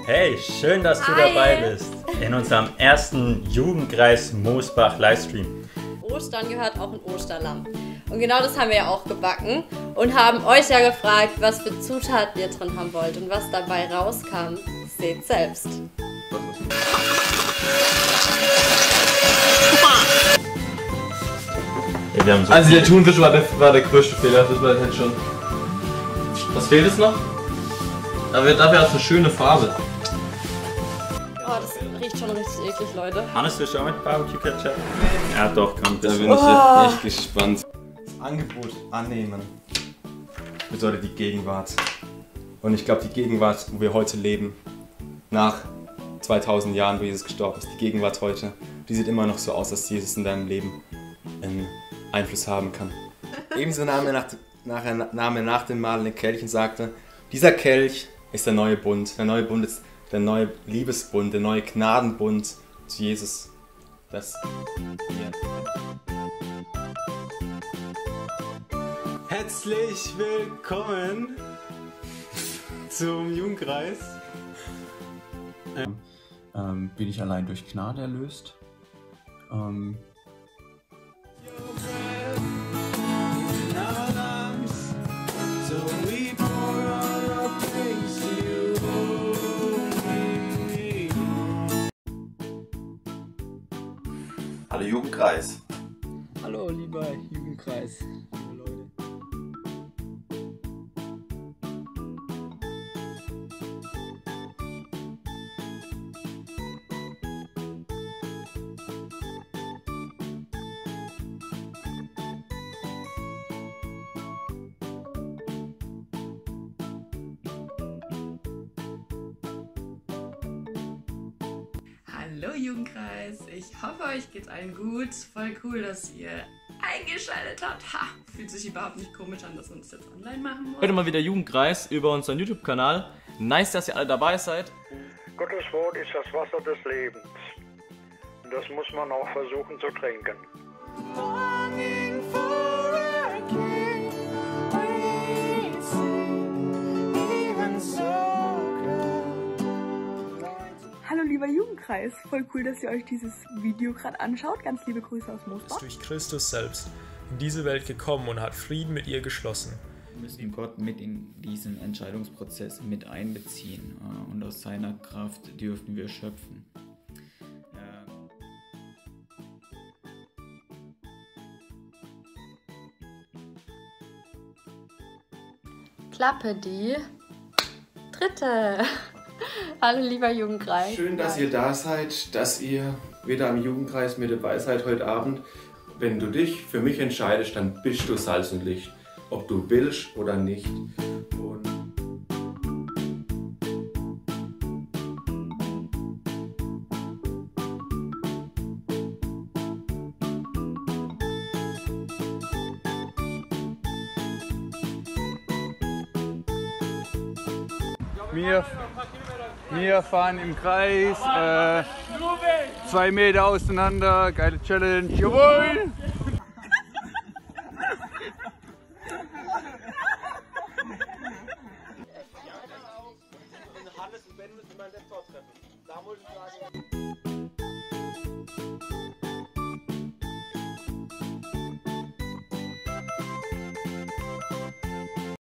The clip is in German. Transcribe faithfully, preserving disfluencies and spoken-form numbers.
Hey, schön, dass du Hi. dabei bist in unserem ersten Jugendkreis Moosbach Livestream. Ostern gehört auch ein Osterlamm. Und genau das haben wir ja auch gebacken und haben euch ja gefragt, was für Zutaten ihr drin haben wollt und was dabei rauskam. Seht selbst. Ja, wir haben so Also der Thunfisch war der, war der größte Fehler, das war jetzt schon. Was fehlt es noch? Aber dafür hat es eine schöne Farbe. Oh, das riecht schon richtig eklig, Leute. Hannes, willst du auch mit Barbecue Ketchup? Ja doch, komm, Da das bin ich Oh. echt gespannt. Das Angebot annehmen bedeutet die Gegenwart. Und ich glaube, die Gegenwart, wo wir heute leben, nach zweitausend Jahren, wo Jesus gestorben ist, die Gegenwart heute, die sieht immer noch so aus, dass Jesus in deinem Leben einen Einfluss haben kann. Ebenso nahm er nach, nach, nahm er nach dem Mahl den Kelch und sagte, dieser Kelch ist der neue Bund. Der neue Bund ist der neue Liebesbund, der neue Gnadenbund zu Jesus. Das hier. Herzlich willkommen zum Jugendkreis. Ähm, ähm, bin ich allein durch Gnade erlöst? Ähm, Hallo Jugendkreis. Hallo, lieber Jugendkreis, liebe Leute. Hallo Jugendkreis, ich hoffe euch geht's allen gut. Voll cool, dass ihr eingeschaltet habt. Ha, fühlt sich überhaupt nicht komisch an, dass wir uns jetzt online machen wollen. Heute mal wieder Jugendkreis über unseren YouTube-Kanal. Nice, dass ihr alle dabei seid. Gottes Wort ist das Wasser des Lebens. Und das muss man auch versuchen zu trinken. Hallo lieber Jugendkreis, voll cool, dass ihr euch dieses Video gerade anschaut. Ganz liebe Grüße aus ist Moosbach. durch Christus selbst in diese Welt gekommen und hat Frieden mit ihr geschlossen. Wir müssen Gott mit in diesen Entscheidungsprozess mit einbeziehen äh, und aus seiner Kraft dürfen wir schöpfen. Äh, Klappe die dritte. Hallo lieber Jugendkreis. Schön, dass ihr da seid, dass ihr wieder am Jugendkreis mit dabei seid heute Abend. Wenn du dich für mich entscheidest, dann bist du Salz und Licht. Ob du willst oder nicht. Und Wir, wir fahren im Kreis, äh, zwei Meter auseinander, geile Challenge, jawohl! Hannes und Ben müssen mal den Tor treffen. Da muss ich sagen.